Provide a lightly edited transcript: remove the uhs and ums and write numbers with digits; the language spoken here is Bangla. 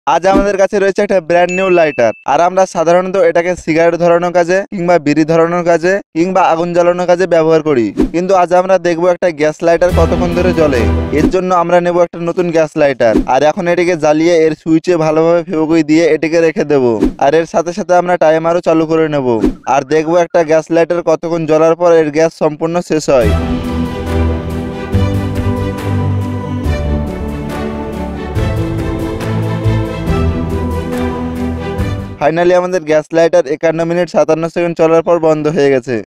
আজ আমাদের কাছে রয়েছে একটা ব্র্যান্ড নিউ লাইটার। আর আমরা সাধারণত এটাকে সিগারেট ধরানোর কাজে কিংবা বিড়ি ধরানোর কাজে কিংবা আগুন জ্বালানোর কাজে ব্যবহার করি। কিন্তু আজ আমরা দেখবো একটা গ্যাস লাইটার কতক্ষণ ধরে জ্বলে। এর জন্য আমরা নেব একটা নতুন গ্যাস লাইটার, আর এখন এটিকে জ্বালিয়ে এর সুইচে ভালোভাবে ফেভিকুইক দিয়ে এটিকে রেখে দেব। আর এর সাথে সাথে আমরা টাইমারও চালু করে নেব। আর দেখবো একটা গ্যাস লাইটার কতক্ষণ জ্বলার পর এর গ্যাস সম্পূর্ণ শেষ হয়। ফাইনালি আমাদের গ্যাস লাইটার 51 মিনিট 57 সেকেন্ড চলার পর বন্ধ হয়ে গেছে।